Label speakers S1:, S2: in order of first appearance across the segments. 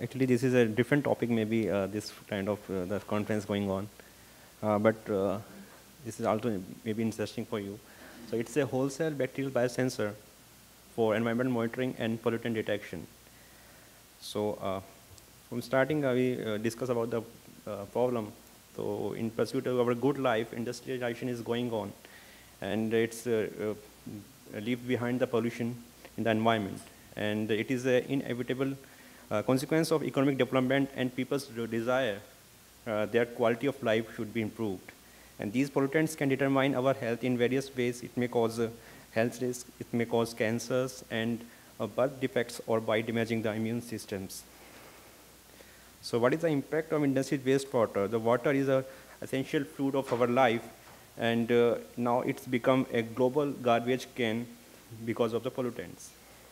S1: Actually, this is a different topic, maybe this kind of the conference going on. But this is also maybe interesting for you. So it's a wholesale bacterial biosensor for environmental monitoring and pollutant detection. So from starting, we discuss about the problem. So in pursuit of our good life, industrialization is going on, and it's leave behind the pollution in the environment. And it is an inevitable consequence of economic development and people's desire their quality of life should be improved. And these pollutants can determine our health in various ways. It may cause health risks, it may cause cancers and birth defects, or by damaging the immune systems. So what is the impact of industrial wastewater? The water is an essential fluid of our life, and now it's become a global garbage can because of the pollutants.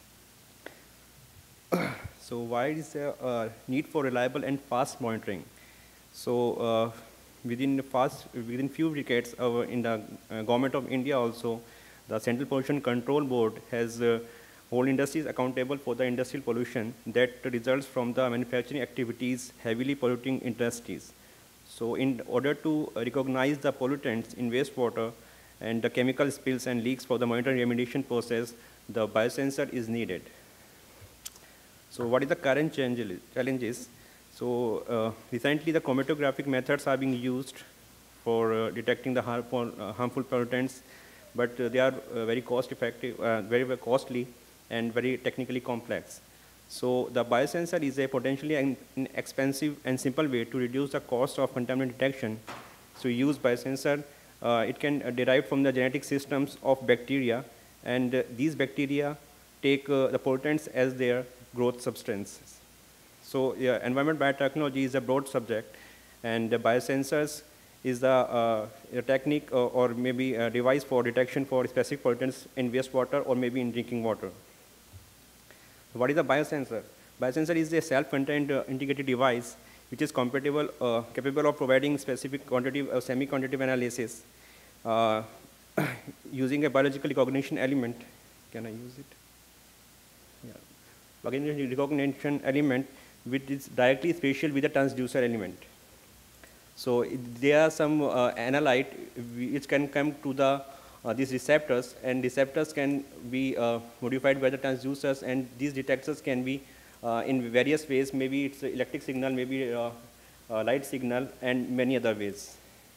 S1: So why is there a need for reliable and fast monitoring? So within few decades, in the government of India also, the Central Pollution Control Board has hold industries accountable for the industrial pollution that results from the manufacturing activities heavily polluting industries. So in order to recognize the pollutants in wastewater and the chemical spills and leaks for the monitoring remediation process, the biosensor is needed. So what is the current challenges? So recently the chromatographic methods are being used for detecting the harmful pollutants, but they are very cost effective, very costly, and very technically complex. So the biosensor is a potentially inexpensive and simple way to reduce the cost of contaminant detection. So use biosensor, it can derive from the genetic systems of bacteria, and these bacteria take the pollutants as their growth substances. So yeah, environment biotechnology is a broad subject, and the biosensors is the technique or maybe a device for detection for specific pollutants in wastewater or maybe in drinking water. What is a biosensor? Biosensor is a self-contained integrated device which is capable of providing specific quantitative or semi-quantitative analysis using a biological recognition element. Can I use it? Yeah. Recognition element which is directly spatial with the transducer element. So there are some analyte which can come to the these receptors, and receptors can be modified by the transducers, and these detectors can be in various ways. Maybe it's electric signal, maybe light signal, and many other ways.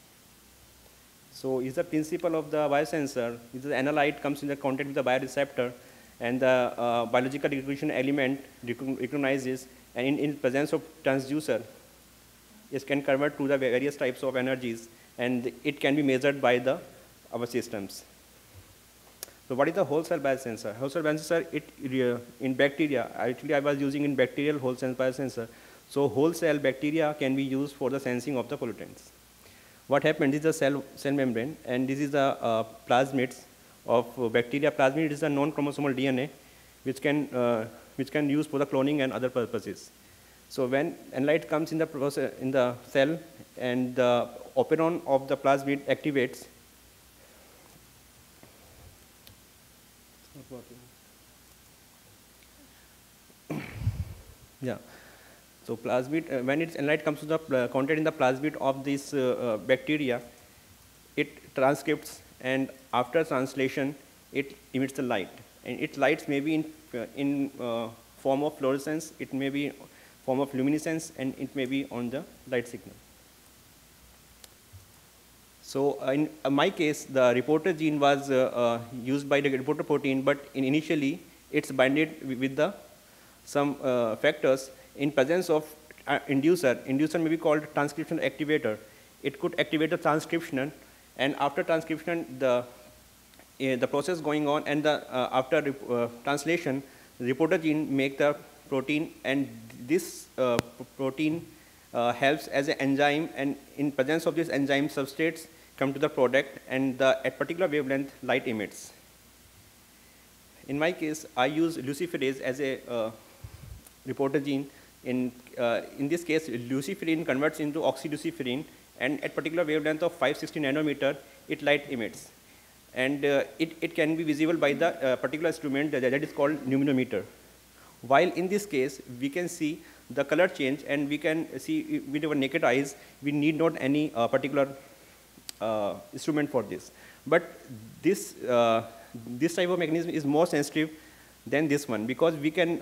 S1: So is the principle of the biosensor, is the analyte comes in the contact with the bioreceptor, and the biological recognition element recognizes, and in presence of transducer, it can convert to the various types of energies, and it can be measured by our systems. So what is the whole cell biosensor? Whole cell biosensor, in bacteria, actually I was using in bacterial whole cell biosensor. So whole cell bacteria can be used for the sensing of the pollutants. What happens is the cell membrane, and this is the plasmids of bacteria. Plasmid is a non-chromosomal DNA which can use for the cloning and other purposes. So when analyte comes in the process in the cell, and the operon of the plasmid activates. Yeah. So plasmid, when its analyte comes to the content in the plasmid of this bacteria, it transcripts, and after translation, it emits the light. And its lights may be in form of fluorescence, it may be form of luminescence, and it may be on the light signal. So in my case, the reporter gene was used by the reporter protein, but initially it's binded with some factors in presence of inducer. Inducer may be called transcription activator. It could activate the transcription, and after transcription, the process going on, and after translation, the reporter gene make the protein, and this protein helps as an enzyme, and in presence of this enzyme, substrates come to the product, and at particular wavelength, light emits. In my case, I use luciferase as a reporter gene. In this case, luciferin converts into oxyluciferin, and at particular wavelength of 560 nanometer, it light emits. And it can be visible by the particular instrument that is called luminometer. While in this case, we can see the color change, and we can see with our naked eyes. We need not any particular instrument for this. But this, this type of mechanism is more sensitive than this one, because we can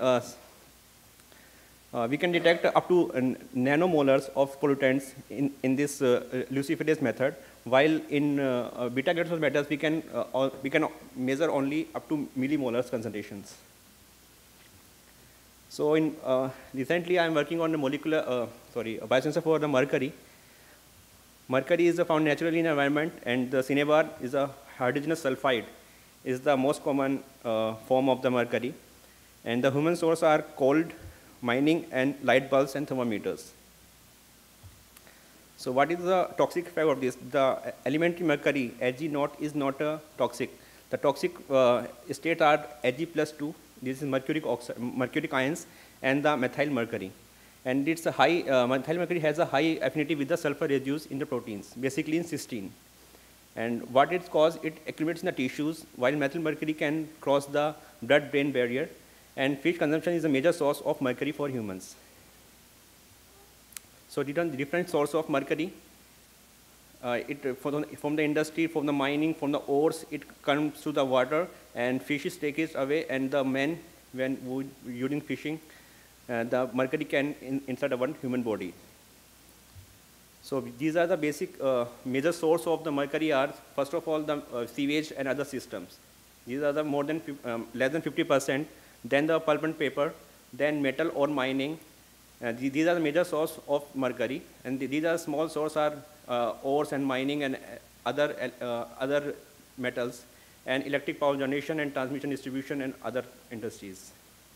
S1: detect up to nanomolars of pollutants in this luciferase method, while in beta gaseous metals we can measure only up to millimolars concentrations. So in recently I am working on a molecular, a biosensor for the mercury. Mercury is found naturally in the environment, and the cinnabar is a hydrogenous sulfide, is the most common form of the mercury. And the human source are cold, mining, and light bulbs and thermometers. So what is the toxic effect of this? The elementary mercury, Ag0, is not toxic. The toxic state are Ag+2, this is mercuric ions, and the methyl mercury. And it's a high, methyl mercury has a high affinity with the sulfur residues in the proteins, basically in cysteine. And what it's caused, it accumulates in the tissues, while methyl mercury can cross the blood-brain barrier. And fish consumption is a major source of mercury for humans. So different source of mercury. From the industry, from the mining, from the ores, it comes to the water, and fishes take it away, and the men, when using fishing, the mercury can inside one human body. So these are the basic major source of the mercury are, first of all, the sewage and other systems. These are the less than 50%, then the pulp and paper, then metal or mining. These are the major source of mercury, and these are small source are ores and mining and other metals, and electric power generation and transmission distribution and other industries.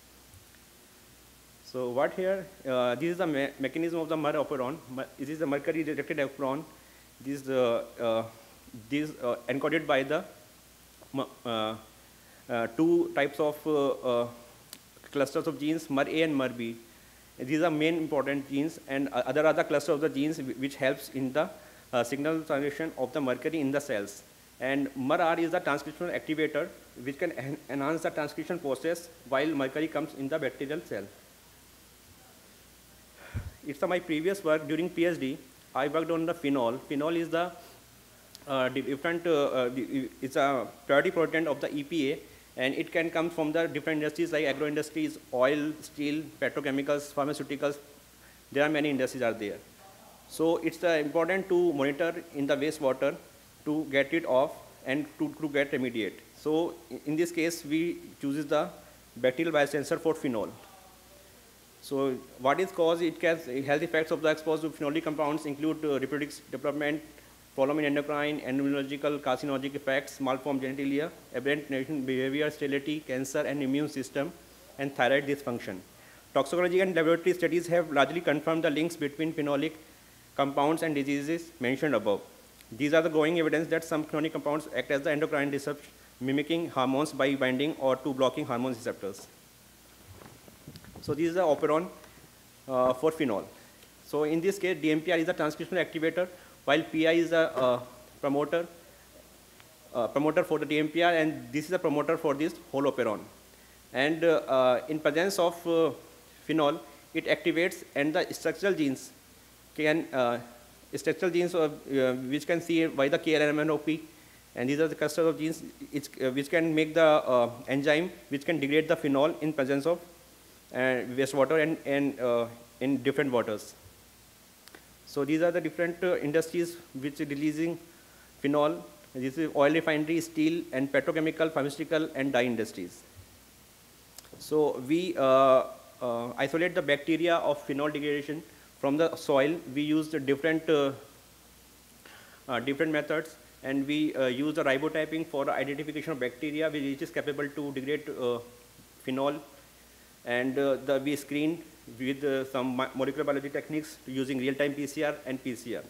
S1: So what here, this is the mechanism of the MER operon. This is the mercury directed operon. This encoded by the two types of clusters of genes, MER-A and MER-B. These are main important genes, and other cluster of the genes which helps in the signal transmission of the mercury in the cells. And MER-R is the transcriptional activator, which can enhance the transcription process while mercury comes in the bacterial cell. It's my previous work during PhD. I worked on the phenol. Phenol is the it's a priority pollutant of the EPA, and it can come from the different industries like agro industries, oil, steel, petrochemicals, pharmaceuticals. There are many industries are there. So it's important to monitor in the wastewater to get it off and to get remediate. So in this case, we choose the bacterial biosensor for phenol. So what is cause? It has health effects of the exposed to phenolic compounds include reproductive development, problem in endocrine, immunological, carcinogenic effects, malformed genitalia, aberrant behavior, sterility, cancer, and immune system, and thyroid dysfunction. Toxicology and laboratory studies have largely confirmed the links between phenolic compounds and diseases mentioned above. These are the growing evidence that some phenolic compounds act as the endocrine disruptors, mimicking hormones by binding or to blocking hormone receptors. So this is the operon for phenol. So in this case, DMPR is the transcriptional activator, while PI is a promoter for the DMPR, and this is a promoter for this whole operon. And in presence of phenol, it activates, and the structural genes can which can see by the KLMNOP, and these are the clusters of genes which can make the enzyme which can degrade the phenol in presence of wastewater and in different waters. So these are the different industries which are releasing phenol. This is oil refinery, steel, and petrochemical, pharmaceutical, and dye industries. So we isolate the bacteria of phenol degradation from the soil. We use the different methods, and we use the ribotyping for the identification of bacteria which is capable to degrade phenol, and we screen with some molecular biology techniques using real-time PCR and PCR.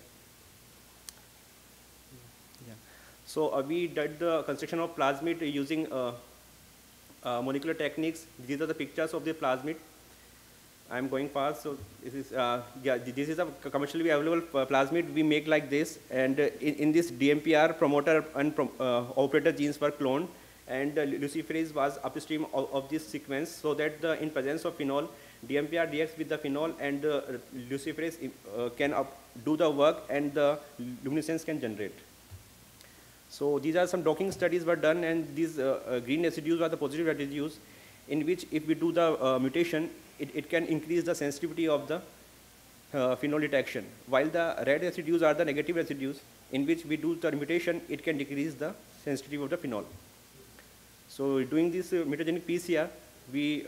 S1: Yeah. So we did the construction of plasmid using molecular techniques. These are the pictures of the plasmid. I'm going fast, so this is this is a commercially available plasmid we make like this, and in this DMPR promoter and operator genes were cloned, and luciferase was upstream of this sequence, so that in presence of phenol, DMPR reacts with the phenol, and luciferase can do the work, and the luminescence can generate. So these are some docking studies were done, and these green residues are the positive residues, in which if we do the mutation, it can increase the sensitivity of the phenol detection, while the red residues are the negative residues, in which we do the mutation, it can decrease the sensitivity of the phenol. So doing this mutagenic PCR, we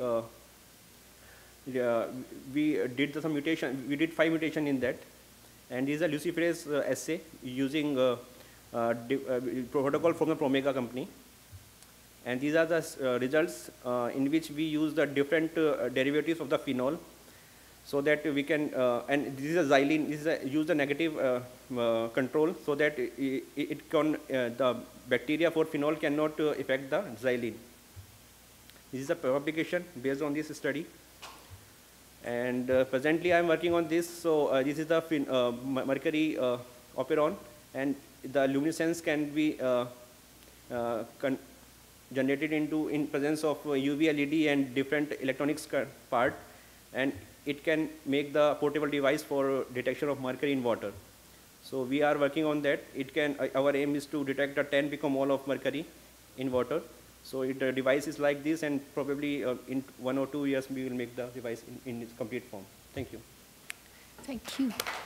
S1: did some mutation. We did 5 mutation in that, and this is a luciferase assay using protocol from the Promega company. And these are the results in which we use the different derivatives of the phenol, so that we can, and this is a xylene, this is use the negative control, so that it can, the bacteria for phenol cannot affect the xylene. This is a publication based on this study. And presently I am working on this. So this is the mercury operon, and the luminescence can be generated in presence of UV LED and different electronics part, and it can make the portable device for detection of mercury in water. So we are working on that. It can, our aim is to detect a 10 picomole of mercury in water. So the device is like this, and probably in 1 or 2 years we will make the device in its complete form. Thank you.
S2: Thank you.